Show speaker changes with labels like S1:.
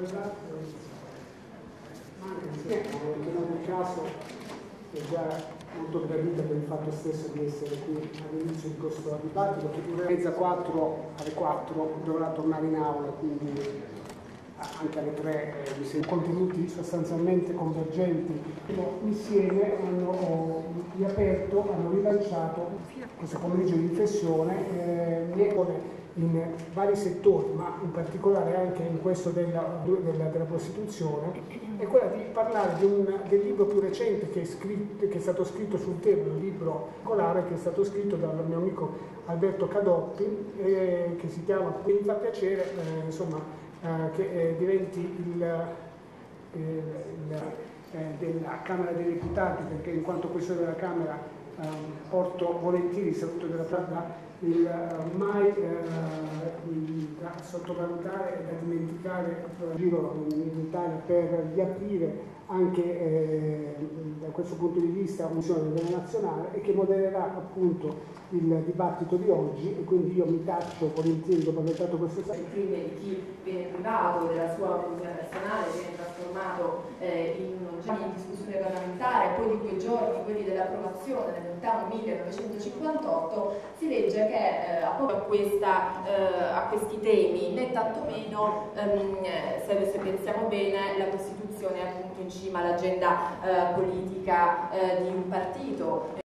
S1: Ma anche se nel caso è già molto gradita per il fatto stesso di essere qui all'inizio di questo dibattito, che dura mezza 4 alle 4 dovrà tornare in aula, quindi anche alle 3 mi sembra contenuti sostanzialmente convergenti. Insieme hanno riaperto, hanno rilanciato questo pomeriggio di riflessione in vari settori, ma in particolare anche in questo della prostituzione, è quella di parlare del libro più recente che è stato scritto sul tema, un libro particolare che è stato scritto dal mio amico Alberto Cadotti, che si chiama, mi fa piacere che diventi della Camera dei Deputati, perché in quanto questore della Camera porto volentieri il saluto della Pravda, mai da sottovalutare e da dimenticare in giro in Italia per riaprire anche da questo punto di vista una missione a livello nazionale e che modererà appunto il dibattito di oggi, e quindi io mi taccio volentieri dopo aver dato questo
S2: il crimine di chi viene privato della sua autonomia personale, viene trasformato in discussione parlamentare, poi di quei giorni, quelli dell'approvazione del lontano 1958, si legge che a questi temi, né tantomeno, se pensiamo bene, la Costituzione è appunto in cima all'agenda politica di un partito.